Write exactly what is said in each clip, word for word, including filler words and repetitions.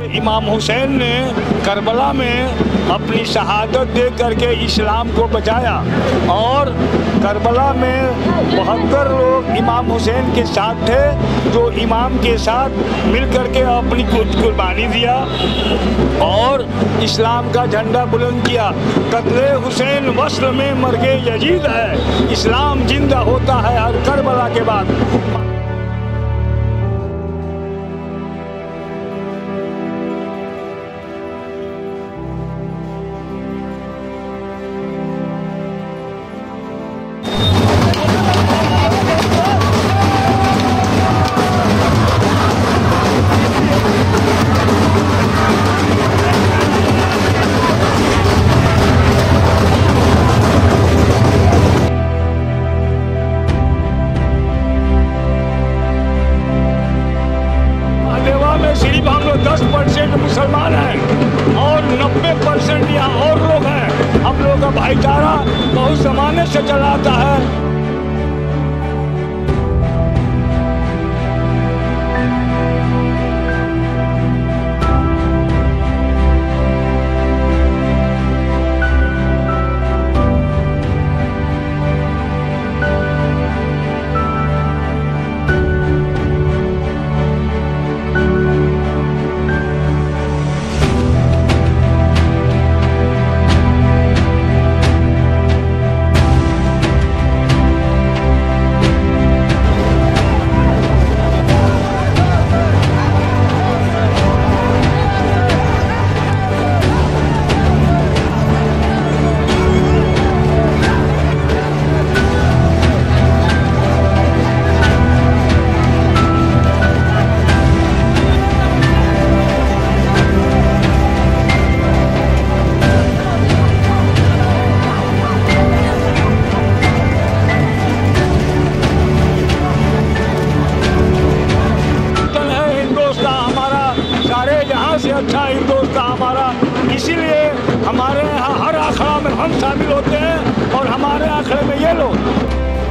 इमाम हुसैन ने करबला में अपनी शहादत दे करके इस्लाम को बचाया और करबला में बहत्तर लोग इमाम हुसैन के साथ थे जो इमाम के साथ मिल करके अपनी कुर्बानी दिया और इस्लाम का झंडा बुलंद किया। कत्ले हुसैन वस्ल में मर्गे यजीद है, इस्लाम जिंदा होता है हर करबला के बाद। सिर्फ हम लोग दस परसेंट मुसलमान हैं और नब्बे परसेंट यहाँ और लोग हैं। हम लोग का भाईचारा बहुत ज़माने से चला आता है। से अच्छा हिंदुस्तान हमारा, इसीलिए हमारे यहाँ हर अखाड़ा में हम शामिल होते हैं और हमारे अखाड़े में ये लोग।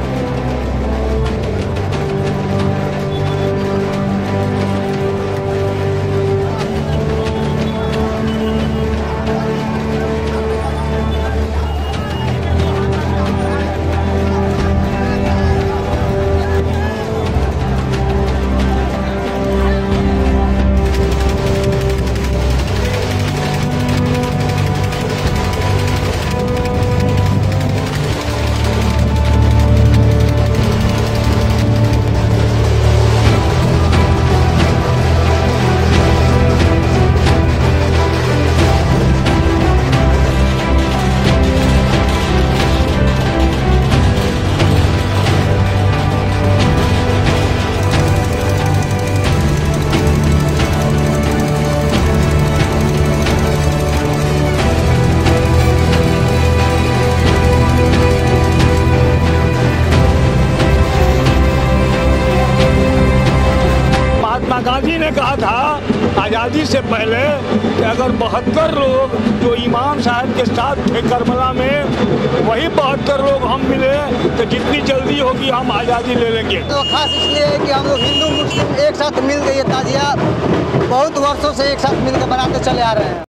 गांधी ने कहा था आज़ादी से पहले कि अगर बहत्तर लोग जो इमाम साहब के साथ थे करबला में, वही बहत्तर लोग हम मिले तो जितनी जल्दी होगी हम आज़ादी ले लेंगे। तो खास इसलिए है कि हम लोग हिंदू मुस्लिम एक साथ मिल के ये ताजिया बहुत वर्षों से एक साथ मिलकर बनाते चले आ रहे हैं।